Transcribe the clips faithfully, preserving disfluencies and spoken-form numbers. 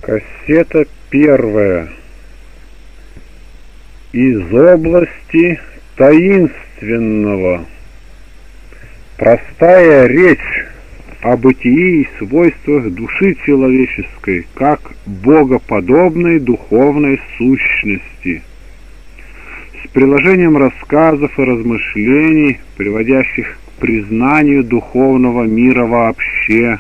Кассета первая. Из области таинственного. Простая речь о бытии и свойствах души человеческой, как богоподобной духовной сущности, с приложением рассказов и размышлений, приводящих к признанию духовного мира вообще.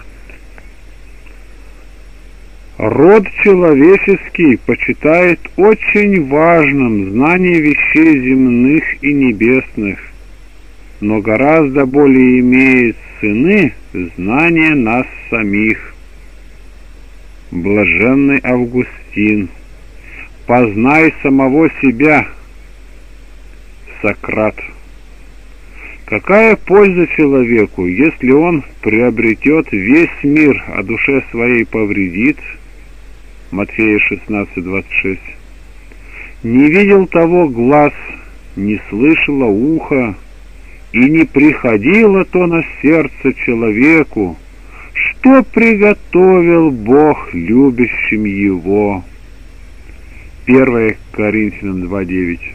Род человеческий почитает очень важным знание вещей земных и небесных, но гораздо более имеет цены знание нас самих. Блаженный Августин. Познай самого себя. Сократ. Какая польза человеку, если он приобретет весь мир, а душе своей повредит? Матфея шестнадцать двадцать шесть. Не видел того глаз, не слышало ухо, и не приходило то на сердце человеку, что приготовил Бог любящим его. первое Коринфянам два девять.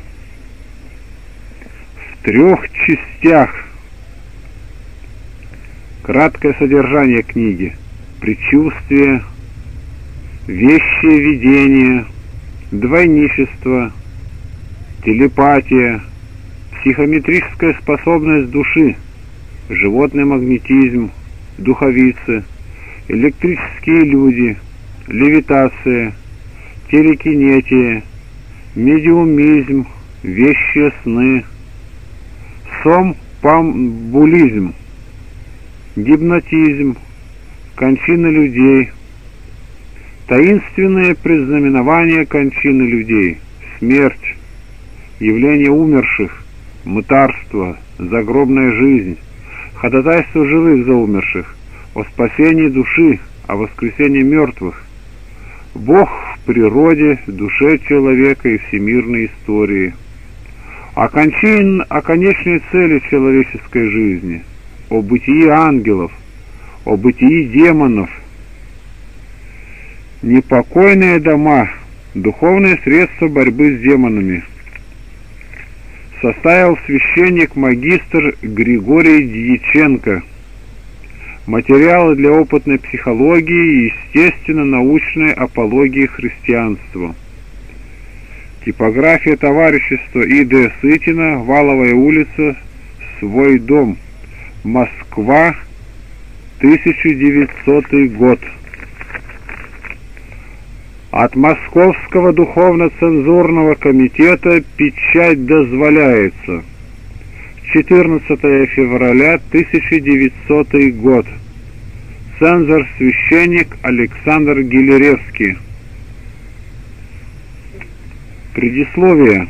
В трех частях. Краткое содержание книги. Предчувствие, вещие видения, двойничество, телепатия, психометрическая способность души, животный магнетизм, духовицы, электрические люди, левитация, телекинетия, медиумизм, вещие сны, сомнамбулизм, гипнотизм, кончины людей, таинственное предзнаменование кончины людей, смерть, явление умерших, мытарство, загробная жизнь, ходатайство живых за умерших, о спасении души, о воскресении мертвых, Бог в природе, душе человека и всемирной истории, о, кончин, о конечной цели человеческой жизни, о бытии ангелов, о бытии демонов, непокойные дома, духовные средства борьбы с демонами. Составил священник-магистр Григорий Дьяченко. Материалы для опытной психологии и естественно-научной апологии христианства. Типография товарищества И Д Сытина, Валовая улица, Свой дом, Москва, тысяча девятисотый год. От Московского духовно-цензурного комитета печать дозволяется. четырнадцатое февраля тысяча девятисотый год. Цензор-священник Александр Гилеревский. Предисловие.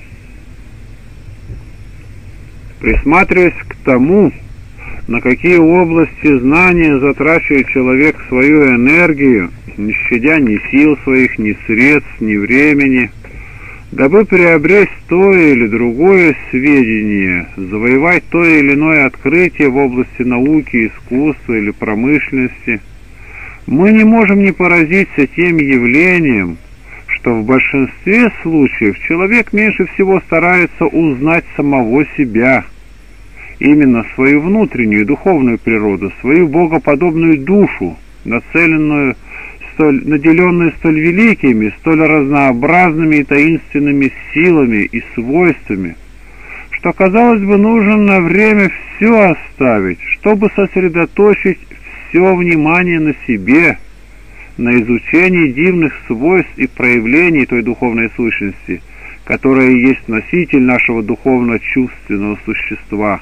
Присматриваясь к тому, на какие области знания затрачивает человек свою энергию, не щадя ни сил своих, ни средств, ни времени, дабы приобрести то или другое сведение, завоевать то или иное открытие в области науки, искусства или промышленности, мы не можем не поразиться тем явлением, что в большинстве случаев человек меньше всего старается узнать самого себя, именно свою внутреннюю духовную природу, свою богоподобную душу, нацеленную, столь, наделенную столь великими, столь разнообразными и таинственными силами и свойствами, что, казалось бы, нужно на время все оставить, чтобы сосредоточить все внимание на себе, на изучении дивных свойств и проявлений той духовной сущности, которая есть носитель нашего духовно-чувственного существа.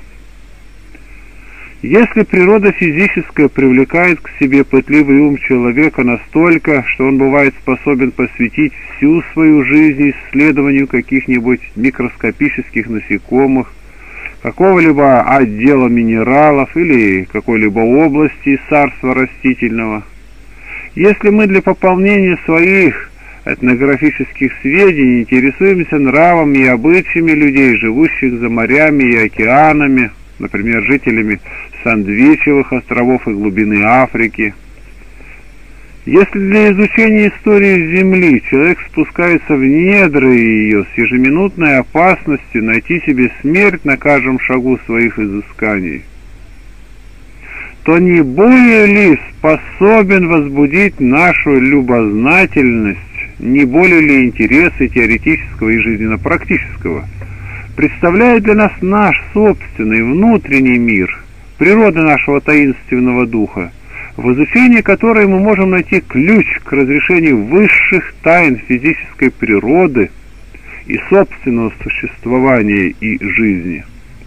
Если природа физическая привлекает к себе пытливый ум человека настолько, что он бывает способен посвятить всю свою жизнь исследованию каких-нибудь микроскопических насекомых, какого-либо отдела минералов или какой-либо области царства растительного, если мы для пополнения своих этнографических сведений интересуемся нравами и обычаями людей, живущих за морями и океанами, например, жителями Сандвичевых островов и глубины Африки, Если для изучения истории Земли человек спускается в недра ее с ежеминутной опасностью найти себе смерть на каждом шагу своих изысканий, то не более ли способен возбудить нашу любознательность, не более ли интересы теоретического и жизненно-практического представляет для нас наш собственный внутренний мир, природа нашего таинственного духа, в изучении которой мы можем найти ключ к разрешению высших тайн физической природы и собственного существования и жизни.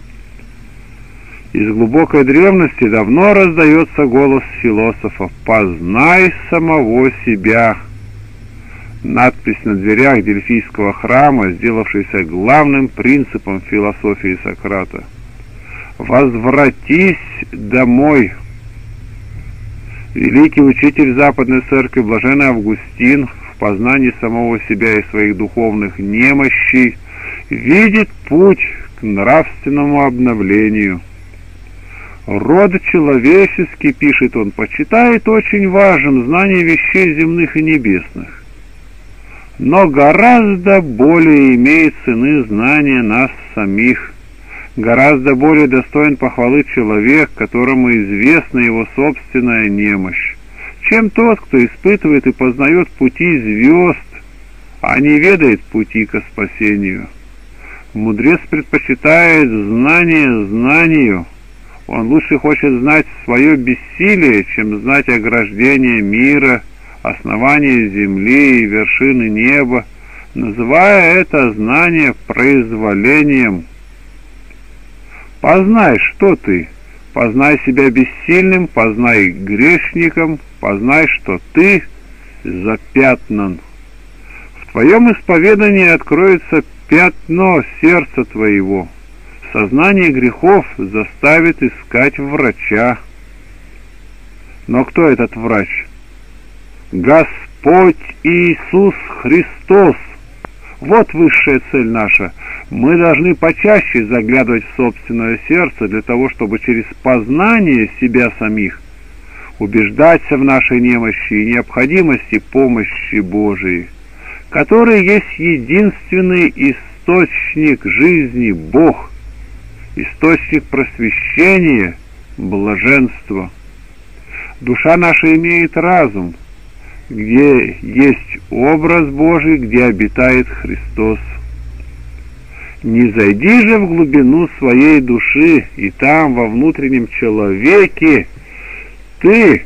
Из глубокой древности давно раздается голос философа: «Познай самого себя». Надпись на дверях Дельфийского храма, сделавшаяся главным принципом философии Сократа. «Возвратись домой». Великий учитель Западной Церкви блаженный Августин в познании самого себя и своих духовных немощей видит путь к нравственному обновлению. «Род человеческий, — пишет он, — почитает очень важным знание вещей земных и небесных, но гораздо более имеет цены знания нас самих. Гораздо более достоин похвалы человек, которому известна его собственная немощь, чем тот, кто испытывает и познает пути звезд, а не ведает пути ко спасению. Мудрец предпочитает знание знанию. Он лучше хочет знать свое бессилие, чем знать ограждение мира, основание земли и вершины неба, называя это знание произволением. Познай, что ты, познай себя бессильным, познай грешником, познай, что ты запятнан. В твоем исповедании откроется пятно сердца твоего. Сознание грехов заставит искать врача. Но кто этот врач? Господь Иисус Христос. Вот высшая цель наша. Мы должны почаще заглядывать в собственное сердце для того, чтобы через познание себя самих убеждаться в нашей немощи и необходимости помощи Божией, который есть единственный источник жизни, Бог, источник просвещения, блаженства. Душа наша имеет разум, где есть образ Божий, где обитает Христос. Не зайди же в глубину своей души, и там, во внутреннем человеке, ты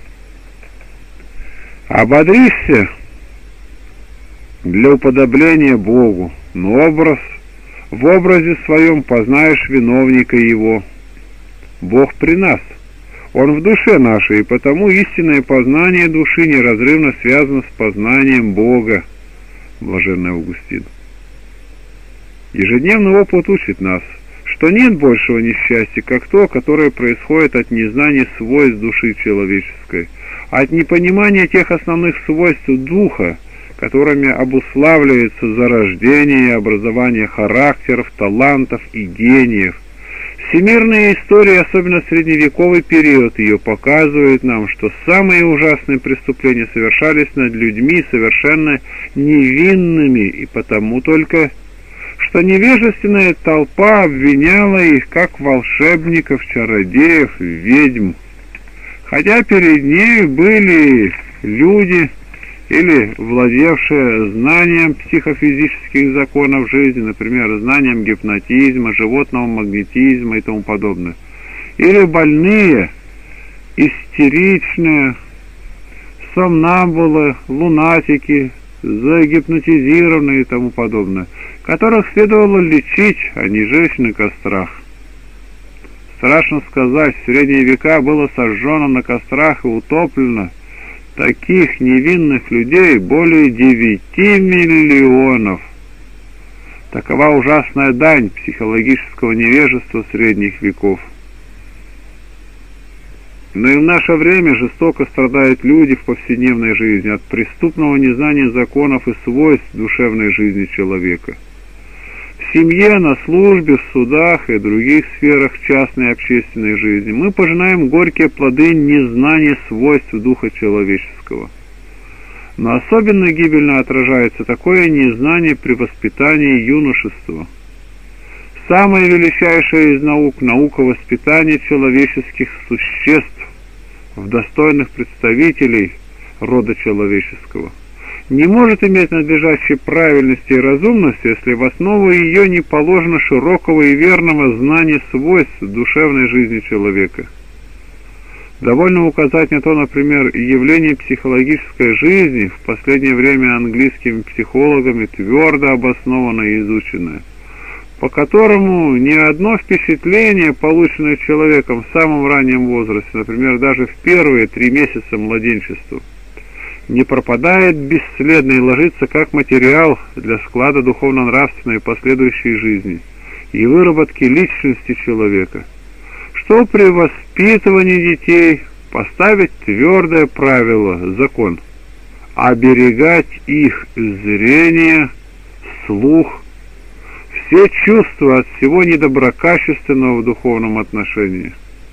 ободришься для уподобления Богу, но образ, в образе своем познаешь виновника его. Бог при нас, Он в душе нашей, и потому истинное познание души неразрывно связано с познанием Бога. Блаженный Августин. Ежедневный опыт учит нас, что нет большего несчастья, как то, которое происходит от незнания свойств души человеческой, от непонимания тех основных свойств духа, которыми обуславливается зарождение и образование характеров, талантов и гениев. Всемирная история, особенно средневековый период ее, показывает нам, что самые ужасные преступления совершались над людьми совершенно невинными, и потому только, что невежественная толпа обвиняла их как волшебников, чародеев, ведьм, хотя перед ней были люди, или владевшие знанием психофизических законов жизни, например, знанием гипнотизма, животного магнетизма и тому подобное, или больные, истеричные, сомнамбулы, лунатики, загипнотизированные и тому подобное, которых следовало лечить, а не жечь на кострах. Страшно сказать, в средние века было сожжено на кострах и утоплено таких невинных людей более девяти миллионов. Такова ужасная дань психологического невежества средних веков. Но и в наше время жестоко страдают люди в повседневной жизни от преступного незнания законов и свойств душевной жизни человека. В семье, на службе, в судах и других сферах частной и общественной жизни мы пожинаем горькие плоды незнания свойств духа человеческого. Но особенно гибельно отражается такое незнание при воспитании юношества. Самая величайшая из наук – наука воспитания человеческих существ в достойных представителей рода человеческого не может иметь надлежащей правильности и разумности, если в основу ее не положено широкого и верного знания свойств душевной жизни человека. Довольно указать на то, например, явление психологической жизни, в последнее время английскими психологами твердо обоснованное и изученное, по которому ни одно впечатление, полученное человеком в самом раннем возрасте, например, даже в первые три месяца младенчества, не пропадает бесследно и ложится как материал для склада духовно-нравственной последующей жизни и выработки личности человека, что при воспитывании детей поставить твердое правило, закон, оберегать их зрение, слух, все чувства от всего недоброкачественного в духовном отношении.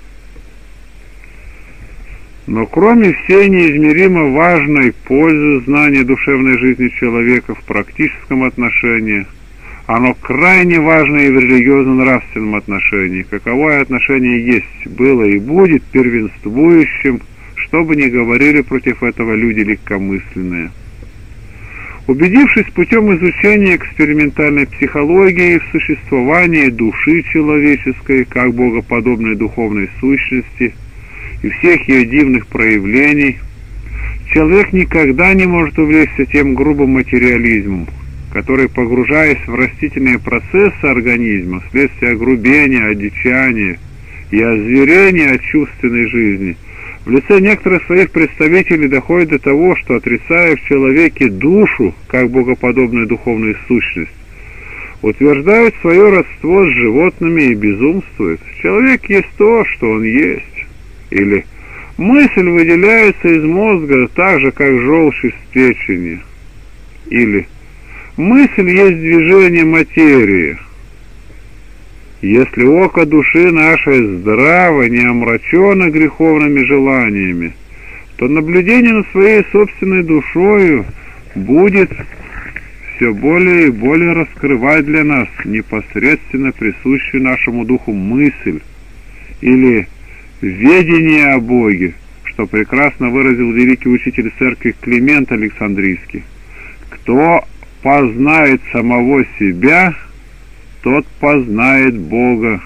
Но кроме всей неизмеримо важной пользы знания душевной жизни человека в практическом отношении, оно крайне важно и в религиозно-нравственном отношении, каковое отношение есть, было и будет первенствующим, что бы ни говорили против этого люди легкомысленные. Убедившись путем изучения экспериментальной психологии в существовании души человеческой как богоподобной духовной сущности и всех ее дивных проявлений, человек никогда не может увлечься тем грубым материализмом, который, погружаясь в растительные процессы организма вследствие огрубения, одичания и озверения от чувственной жизни, в лице некоторых своих представителей доходит до того, что, отрицая в человеке душу как богоподобную духовную сущность, утверждают свое родство с животными и безумствуют. Человек есть то, что он есть. Или мысль выделяется из мозга так же, как желчь из печени. Или мысль есть движение материи. Если око души нашей здраво, не омрачено греховными желаниями, то наблюдение над своей собственной душою будет все более и более раскрывать для нас непосредственно присущую нашему духу мысль или ведение о Боге, что прекрасно выразил великий учитель церкви Климент Александрийский. Кто познает самого себя, тот познает Бога.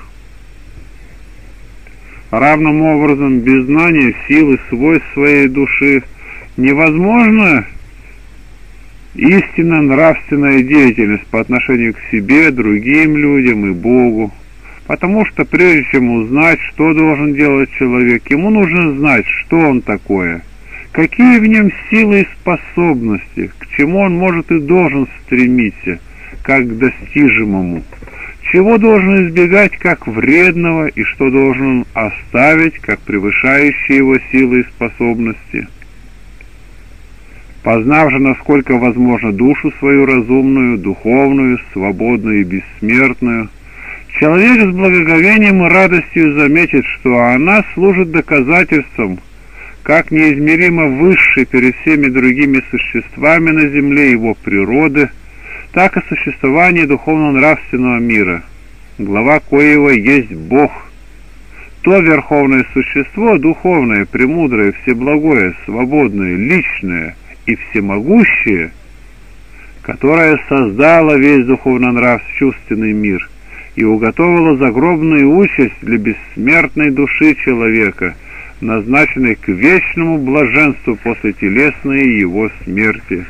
Равным образом, без знания силы свойств своей души невозможно истинно нравственная деятельность по отношению к себе, другим людям и Богу. Потому что прежде чем узнать, что должен делать человек, ему нужно знать, что он такое, какие в нем силы и способности, к чему он может и должен стремиться, как к достижимому, чего должен избегать как вредного и что должен оставить как превышающие его силы и способности. Познав же, насколько возможно, душу свою разумную, духовную, свободную и бессмертную, человек с благоговением и радостью заметит, что она служит доказательством, как неизмеримо высшей перед всеми другими существами на земле его природы, так и существование духовно-нравственного мира, глава коего есть Бог. То верховное существо, духовное, премудрое, всеблагое, свободное, личное и всемогущее, которое создало весь духовно-нравственный мир и уготовила загробную участь для бессмертной души человека, назначенной к вечному блаженству после телесной его смерти.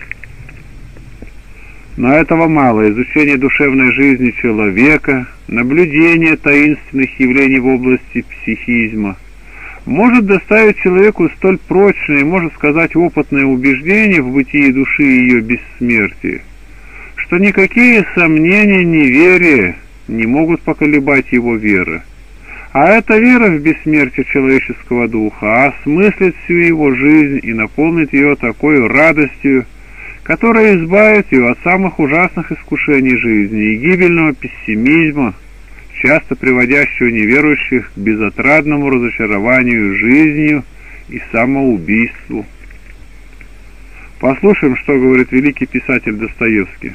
Но этого мало. Изучение душевной жизни человека, наблюдение таинственных явлений в области психизма может доставить человеку столь прочное, можно сказать, опытное убеждение в бытии души и ее бессмертии, что никакие сомнения, неверия не могут поколебать его веры. А эта вера в бессмертие человеческого духа осмыслит всю его жизнь и наполнит ее такой радостью, которая избавит ее от самых ужасных искушений жизни и гибельного пессимизма, часто приводящего неверующих к безотрадному разочарованию жизнью и самоубийству. Послушаем, что говорит великий писатель Достоевский.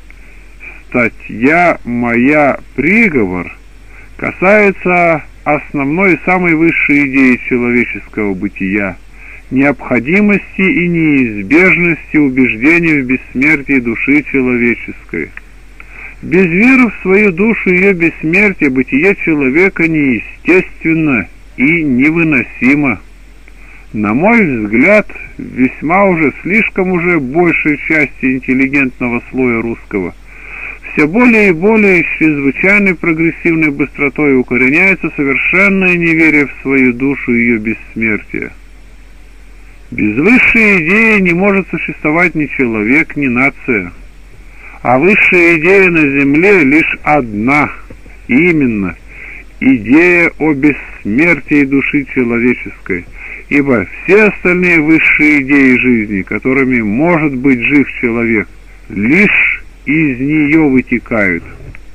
Статья «Моя приговор» касается основной и самой высшей идеи человеческого бытия, необходимости и неизбежности убеждения в бессмертии души человеческой. Без веры в свою душу и ее бессмертие бытие человека неестественно и невыносимо. На мой взгляд, весьма уже, слишком уже большей части интеллигентного слоя русского все более и более с чрезвычайной прогрессивной быстротой укореняется совершенное неверие в свою душу и ее бессмертие. Без высшей идеи не может существовать ни человек, ни нация. А высшая идея на земле лишь одна, именно идея о бессмертии души человеческой, ибо все остальные высшие идеи жизни, которыми может быть жив человек, лишь из нее вытекают.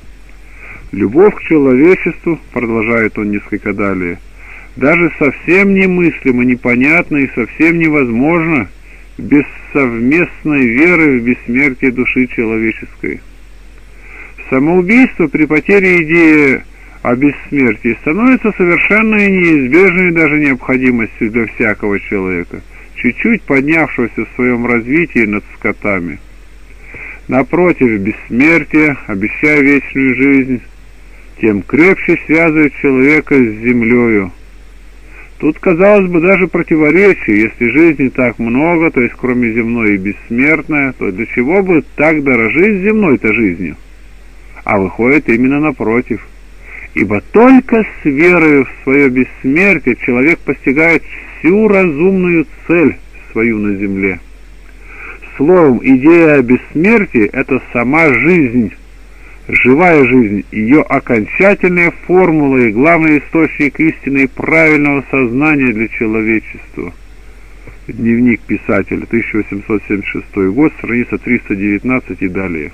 Любовь к человечеству, продолжает он несколько далее, даже совсем немыслимо, непонятно и совсем невозможно без совместной веры в бессмертие души человеческой. Самоубийство при потере идеи о бессмертии становится совершенно неизбежной даже необходимостью для всякого человека, чуть-чуть поднявшегося в своем развитии над скотами. Напротив, бессмертие, обещая вечную жизнь, тем крепче связывает человека с землею. Тут, казалось бы, даже противоречие. Если жизни так много, то есть кроме земной и бессмертная, то для чего бы так дорожить земной-то жизнью? А выходит именно напротив. Ибо только с верою в свое бессмертие человек постигает всю разумную цель свою на земле. Словом, идея о бессмертии – это сама жизнь, живая жизнь, ее окончательная формула и главный источник истины и правильного сознания для человечества. Дневник писателя, тысяча восемьсот семьдесят шестой год, страница триста девятнадцать и далее.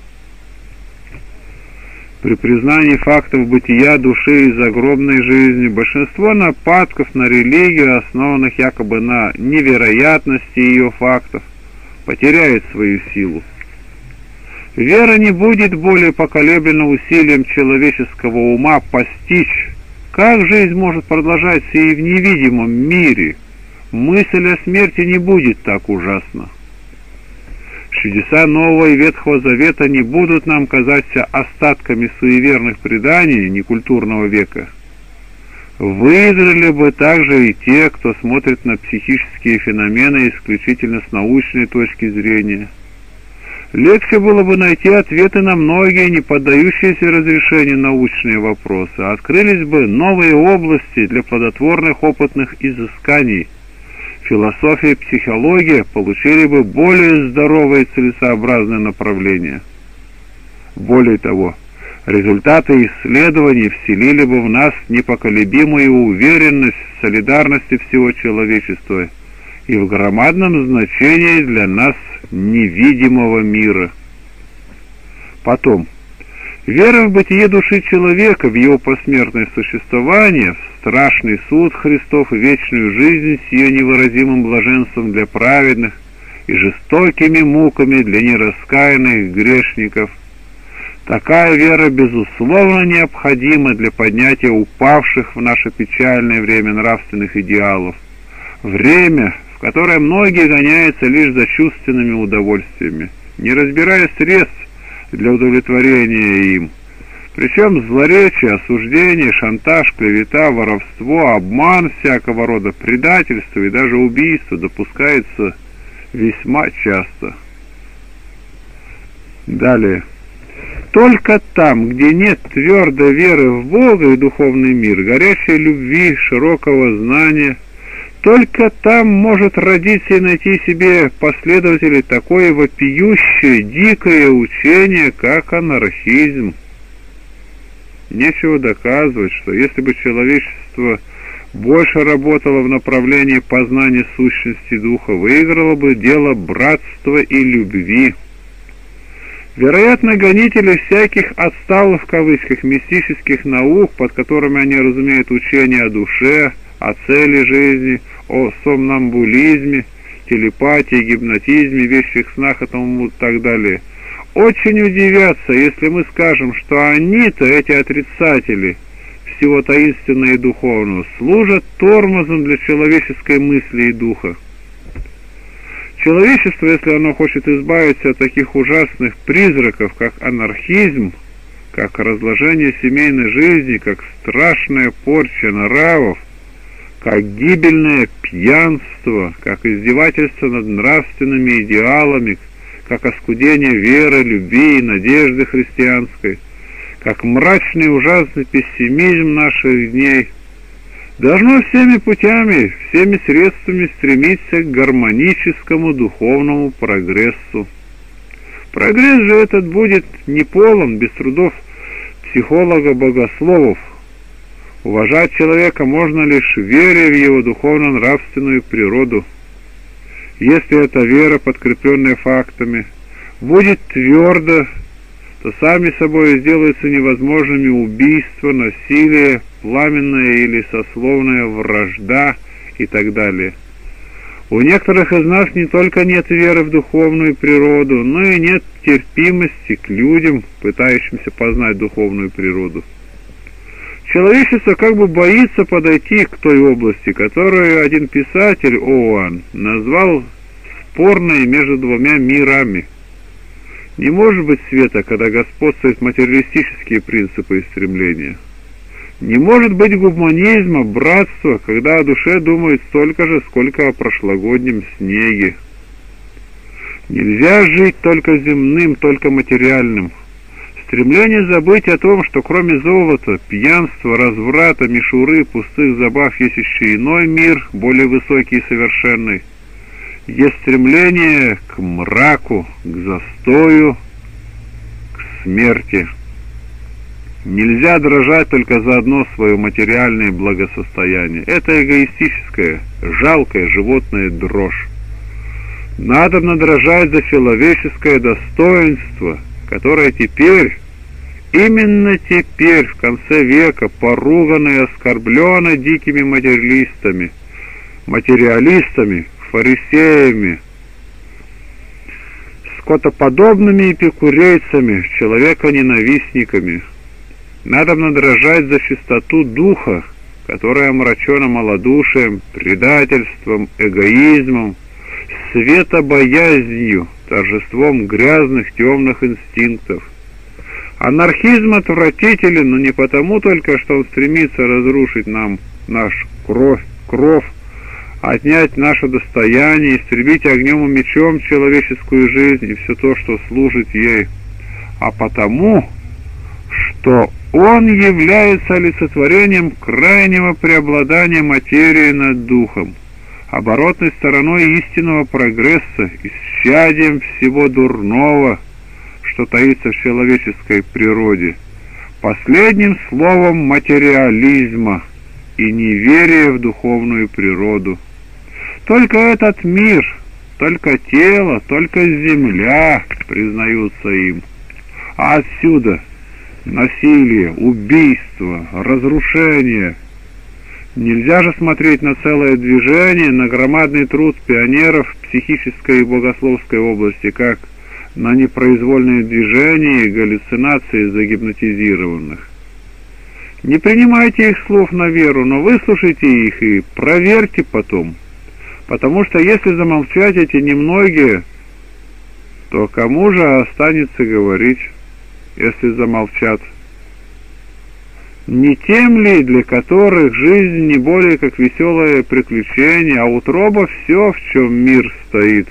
При признании фактов бытия души и загробной жизни большинство нападков на религию, основанных якобы на невероятности ее фактов, потеряет свою силу. Вера не будет более поколеблена усилием человеческого ума постичь, как жизнь может продолжаться и в невидимом мире. Мысль о смерти не будет так ужасна. Чудеса Нового и Ветхого Завета не будут нам казаться остатками суеверных преданий некультурного века. Вызрели бы также и те, кто смотрит на психические феномены исключительно с научной точки зрения. Легче было бы найти ответы на многие не поддающиеся разрешению научные вопросы, а открылись бы новые области для плодотворных опытных изысканий. Философия и психология получили бы более здоровое и целесообразное направление. Более того, результаты исследований вселили бы в нас непоколебимую уверенность в солидарности всего человечества и в громадном значении для нас невидимого мира. Потом, вера в бытие души человека, в его посмертное существование, в страшный суд Христов и вечную жизнь с ее невыразимым блаженством для праведных и жестокими муками для нераскаянных грешников. Такая вера, безусловно, необходима для поднятия упавших в наше печальное время нравственных идеалов. Время, в которое многие гоняются лишь за чувственными удовольствиями, не разбирая средств для удовлетворения им. Причем злоречие, осуждение, шантаж, клевета, воровство, обман всякого рода, предательство и даже убийство допускается весьма часто. Далее. Только там, где нет твердой веры в Бога и духовный мир, горячей любви, широкого знания, только там может родиться и найти себе последователей такое вопиющее, дикое учение, как анархизм. Нечего доказывать, что если бы человечество больше работало в направлении познания сущности Духа, выиграло бы дело братства и любви. Вероятно, гонители всяких «отсталых» в кавычках мистических наук, под которыми они разумеют учение о душе, о цели жизни, о сомнамбулизме, телепатии, гипнотизме, вещих снах и тому так далее, очень удивятся, если мы скажем, что они-то, эти отрицатели всего таинственного и духовного, служат тормозом для человеческой мысли и духа. Человечество, если оно хочет избавиться от таких ужасных призраков, как анархизм, как разложение семейной жизни, как страшная порча нравов, как гибельное пьянство, как издевательство над нравственными идеалами, как оскудение веры, любви и надежды христианской, как мрачный и ужасный пессимизм наших дней, должно всеми путями, всеми средствами стремиться к гармоническому духовному прогрессу. Прогресс же этот будет не полон без трудов психолога-богословов. Уважать человека можно лишь веря в его духовно-нравственную природу. Если эта вера, подкрепленная фактами, будет твердо, то сами собой сделаются невозможными убийство, насилие, пламенная или сословная вражда и так далее. У некоторых из нас не только нет веры в духовную природу, но и нет терпимости к людям, пытающимся познать духовную природу. Человечество как бы боится подойти к той области, которую один писатель Оуэн назвал спорной между двумя мирами. Не может быть света, когда господствуют материалистические принципы и стремления. Не может быть гуманизма, братства, когда о душе думают столько же, сколько о прошлогоднем снеге. Нельзя жить только земным, только материальным. Стремление забыть о том, что кроме золота, пьянства, разврата, мишуры, пустых забав есть еще иной мир, более высокий и совершенный. Есть стремление к мраку, к застою, к смерти. Нельзя дрожать только за одно свое материальное благосостояние. Это эгоистическая, жалкая животная дрожь. Надобно дрожать за человеческое достоинство, которое теперь, именно теперь, в конце века, поругано и оскорблено дикими материалистами, материалистами, фарисеями, скотоподобными эпикурейцами, человеконенавистниками. Надобно дрожать за чистоту духа, которая омрачена малодушием, предательством, эгоизмом, светобоязнью, торжеством грязных темных инстинктов. Анархизм отвратителен, но не потому только, что он стремится разрушить нам наш кровь, кров, отнять наше достояние, истребить огнем и мечом человеческую жизнь и все то, что служит ей, а потому, что он является олицетворением крайнего преобладания материи над духом, оборотной стороной истинного прогресса, исчадием всего дурного, что таится в человеческой природе, последним словом материализма и неверия в духовную природу. Только этот мир, только тело, только земля признаются им. А отсюда насилие, убийство, разрушение. Нельзя же смотреть на целое движение, на громадный труд пионеров психической и богословской области, как на непроизвольные движения и галлюцинации загипнотизированных. Не принимайте их слов на веру, но выслушайте их и проверьте потом, потому что если замолчать эти немногие, то кому же останется говорить, если замолчат? Не тем ли, для которых жизнь не более как веселое приключение, а утроба все, в чем мир стоит?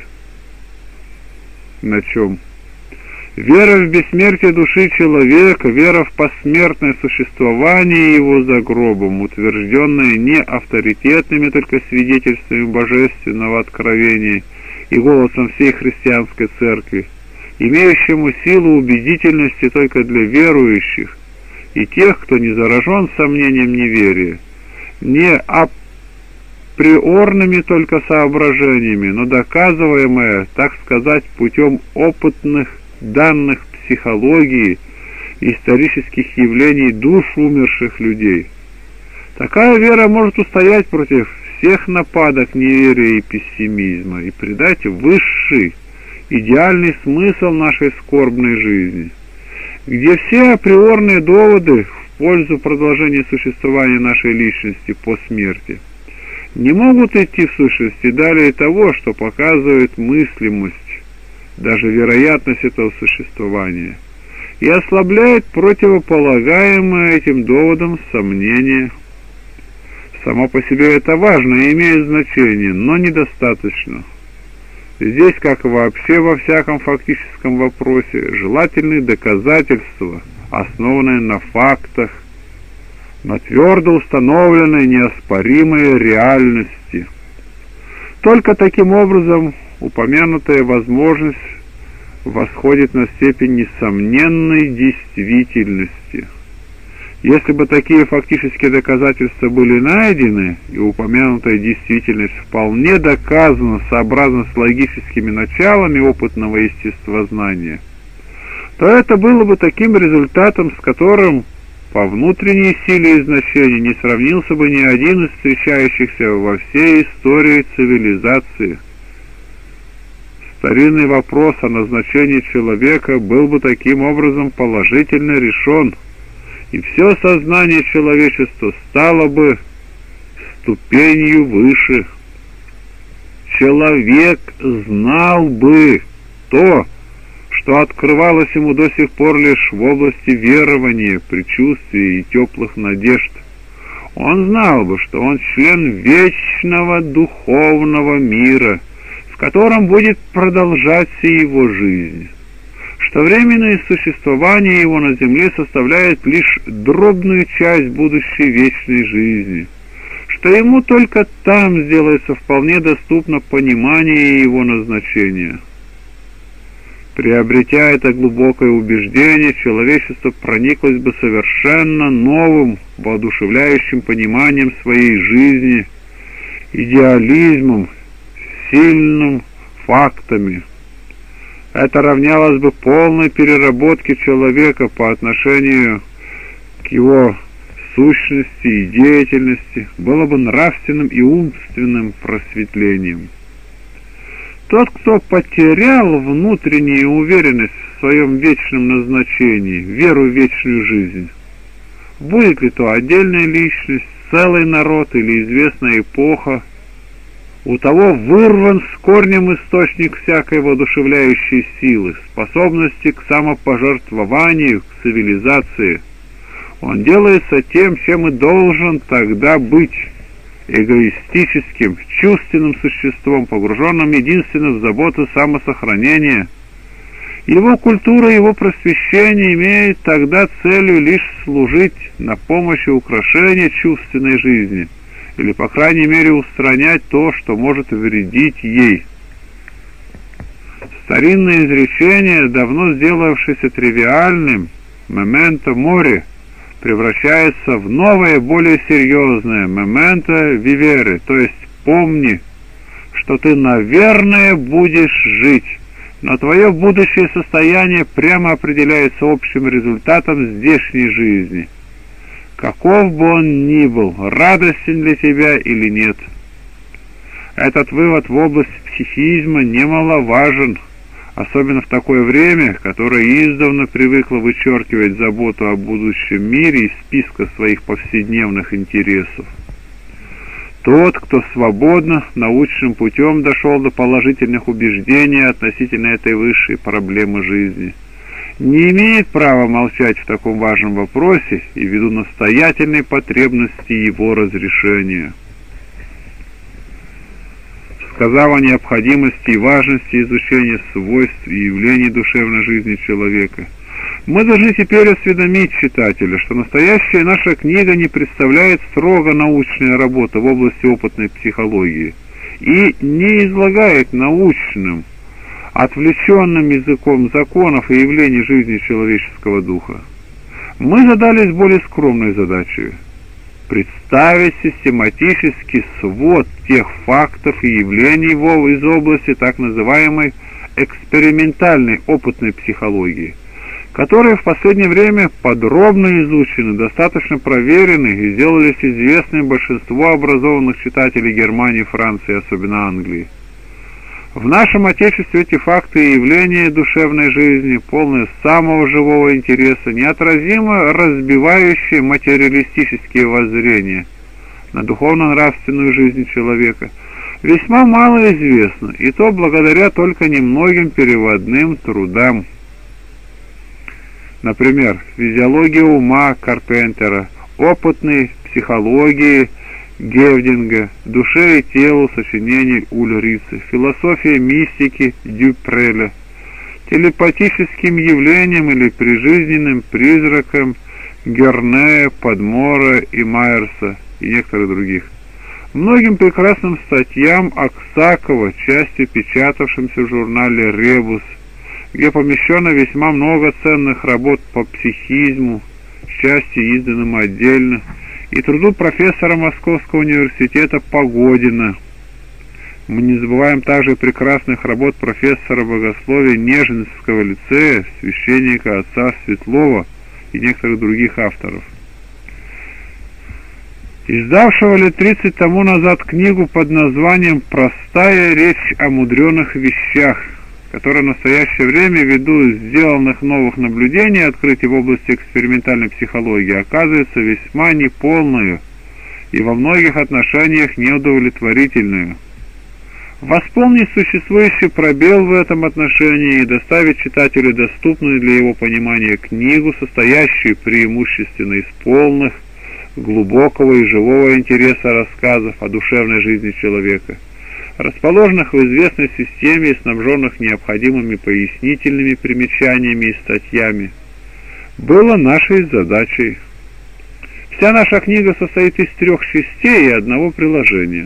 На чем? Вера в бессмертие души человека, вера в посмертное существование его за гробом, утвержденная не авторитетными только свидетельствами божественного откровения и голосом всей христианской церкви, имеющему силу убедительности только для верующих и тех, кто не заражен сомнением неверия, не априорными только соображениями, но доказываемое, так сказать, путем опытных данных психологии и исторических явлений душ умерших людей. Такая вера может устоять против всех нападок неверия и пессимизма и придать высший, идеальный смысл нашей скорбной жизни, где все априорные доводы в пользу продолжения существования нашей личности по смерти не могут идти в сущности далее того, что показывает мыслимость, даже вероятность этого существования, и ослабляет противополагаемое этим доводом сомнение. Само по себе это важно и имеет значение, но недостаточно. Здесь, как и вообще во всяком фактическом вопросе, желательны доказательства, основанные на фактах, на твердо установленной неоспоримой реальности. Только таким образом упомянутая возможность восходит на степень несомненной действительности. Если бы такие фактические доказательства были найдены, и упомянутая действительность вполне доказана сообразно с логическими началами опытного естествознания, то это было бы таким результатом, с которым по внутренней силе и значению не сравнился бы ни один из встречающихся во всей истории цивилизации. Старинный вопрос о назначении человека был бы таким образом положительно решен, и все сознание человечества стало бы ступенью выше. Человек знал бы то, что открывалось ему до сих пор лишь в области верования, предчувствий и теплых надежд. Он знал бы, что он член вечного духовного мира, в котором будет продолжаться его жизнь, что временное существование его на земле составляет лишь дробную часть будущей вечной жизни, что ему только там сделается вполне доступно понимание его назначения. Приобретя это глубокое убеждение, человечество прониклось бы совершенно новым, воодушевляющим пониманием своей жизни, идеализмом, сильным фактами. Это равнялось бы полной переработке человека по отношению к его сущности и деятельности, было бы нравственным и умственным просветлением. Тот, кто потерял внутреннюю уверенность в своем вечном назначении, веру в вечную жизнь, будет ли то отдельная личность, целый народ или известная эпоха, у того вырван с корнем источник всякой воодушевляющей силы, способности к самопожертвованию, к цивилизации. Он делается тем, чем и должен тогда быть, эгоистическим, чувственным существом, погруженным единственно в заботу самосохранения. Его культура, его просвещение имеют тогда целью лишь служить на помощь и украшение чувственной жизни, или, по крайней мере, устранять то, что может вредить ей. Старинное изречение, давно сделавшееся тривиальным, «memento mori», превращается в новое, более серьезное «memento vivere», то есть «помни, что ты, наверное, будешь жить, но твое будущее состояние прямо определяется общим результатом здешней жизни, каков бы он ни был, радостен для тебя или нет». Этот вывод в область психизма немаловажен, особенно в такое время, которое издавна привыкло вычеркивать заботу о будущем мире из списка своих повседневных интересов. Тот, кто свободно, научным путем дошел до положительных убеждений относительно этой высшей проблемы жизни, не имеет права молчать в таком важном вопросе и ввиду настоятельной потребности его разрешения. Сказав о необходимости и важности изучения свойств и явлений душевной жизни человека, мы должны теперь осведомить читателя, что настоящая наша книга не представляет строго научной работы в области опытной психологии и не излагает научным, отвлеченным языком законов и явлений жизни человеческого духа. Мы задались более скромной задачей — представить систематический свод тех фактов и явлений из области так называемой экспериментальной опытной психологии, которые в последнее время подробно изучены, достаточно проверены и сделались известны большинству образованных читателей Германии, Франции, особенно Англии. В нашем Отечестве эти факты и явления душевной жизни, полные самого живого интереса, неотразимо разбивающие материалистические воззрения на духовно-нравственную жизнь человека, весьма мало известно, и то благодаря только немногим переводным трудам. Например, «Физиология ума» Карпентера, «Опытной психологии» Гевдинга, «Душе и телу» сочинений Ульрица, «Философия мистики» Дюпреля, «Телепатическим явлениям» или «Прижизненным призракам» Гернея, Подмора и Майерса и некоторых других. Многим прекрасным статьям Аксакова, частью печатавшимся в журнале «Ребус», где помещено весьма много ценных работ по психизму, частью изданным отдельно, и труду профессора Московского университета Погодина. Мы не забываем также прекрасных работ профессора богословия Нежинского лицея, священника отца Светлова и некоторых других авторов. Издавшего лет тридцать тому назад книгу под названием «Простая речь о мудреных вещах», которая в настоящее время, ввиду сделанных новых наблюдений и открытий в области экспериментальной психологии, оказывается весьма неполную и во многих отношениях неудовлетворительную. Восполнить существующий пробел в этом отношении и доставить читателю доступную для его понимания книгу, состоящую преимущественно из полных, глубокого и живого интереса рассказов о душевной жизни человека, расположенных в известной системе и снабженных необходимыми пояснительными примечаниями и статьями, было нашей задачей. Вся наша книга состоит из трех частей и одного приложения.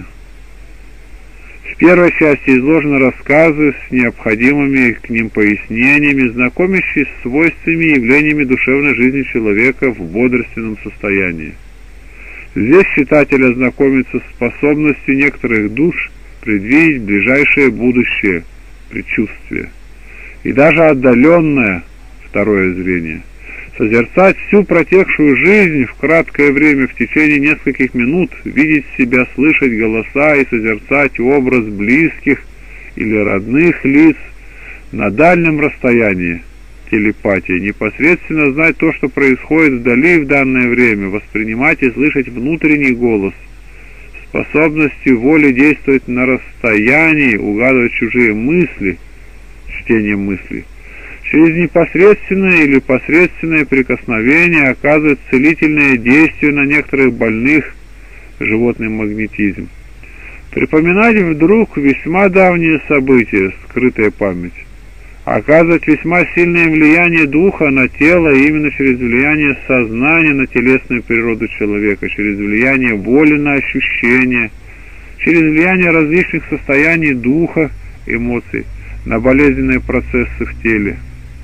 В первой части изложены рассказы с необходимыми к ним пояснениями, знакомящие с свойствами и явлениями душевной жизни человека в бодрственном состоянии. Здесь читатель ознакомится с способностью некоторых душ предвидеть ближайшее будущее, предчувствие, и даже отдаленное второе зрение, созерцать всю протекшую жизнь в краткое время в течение нескольких минут, видеть себя, слышать голоса и созерцать образ близких или родных лиц на дальнем расстоянии, телепатия, непосредственно знать то, что происходит вдали в данное время, воспринимать и слышать внутренний голос, способностью воли действовать на расстоянии, угадывать чужие мысли, чтение мыслей, через непосредственное или посредственное прикосновение оказывает целительное действие на некоторых больных, животный магнетизм. Припоминать вдруг весьма давние события, скрытая память, оказывать весьма сильное влияние духа на тело именно через влияние сознания на телесную природу человека, через влияние воли на ощущения, через влияние различных состояний духа, эмоций, на болезненные процессы в теле.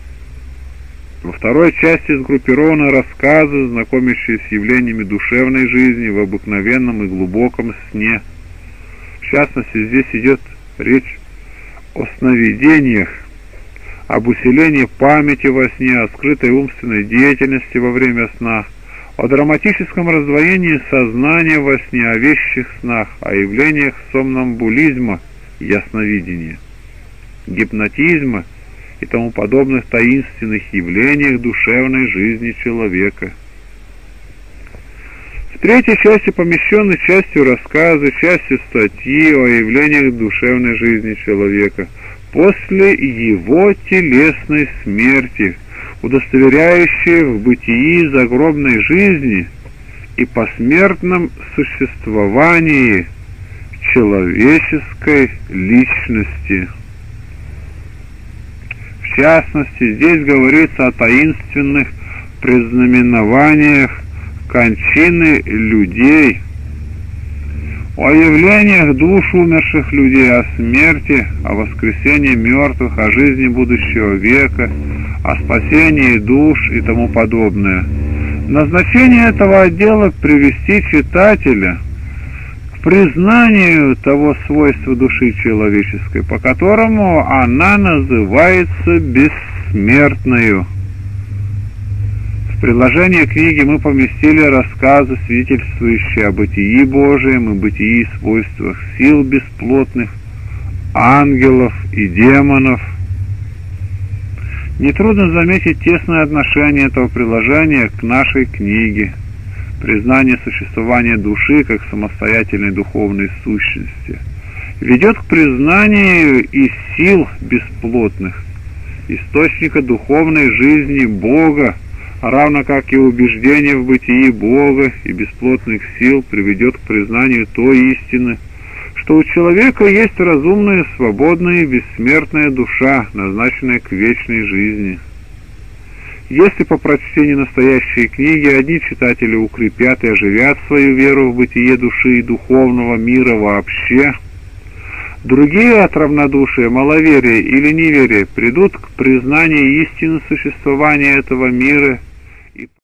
Во второй части сгруппированы рассказы, знакомящие с явлениями душевной жизни в обыкновенном и глубоком сне. В частности, здесь идет речь о сновидениях, об усилении памяти во сне, о скрытой умственной деятельности во время сна, о драматическом раздвоении сознания во сне, о вещих снах, о явлениях сомнамбулизма, ясновидения, гипнотизма и тому подобных таинственных явлениях душевной жизни человека. В третьей части помещены частью рассказы, частью статьи о явлениях душевной жизни человека после его телесной смерти, удостоверяющие в бытии загробной жизни и посмертном существовании человеческой личности. В частности, здесь говорится о таинственных предзнаменованиях кончины людей, о явлениях душ умерших людей, о смерти, о воскресении мертвых, о жизни будущего века, о спасении душ и тому подобное. Назначение этого отдела — привести читателя к признанию того свойства души человеческой, по которому она называется бессмертною. приложение книги мы поместили рассказы, свидетельствующие о бытии Божием и бытии и свойствах сил бесплотных, ангелов и демонов. Нетрудно заметить тесное отношение этого приложения к нашей книге, признание существования души как самостоятельной духовной сущности, ведет к признанию и сил бесплотных, источника духовной жизни Бога, равно как и убеждение в бытии Бога и бесплотных сил приведет к признанию той истины, что у человека есть разумная, свободная и бессмертная душа, назначенная к вечной жизни. Если по прочтении настоящей книги одни читатели укрепят и оживят свою веру в бытие души и духовного мира вообще, другие от равнодушия, маловерия или неверия придут к признанию истины существования этого мира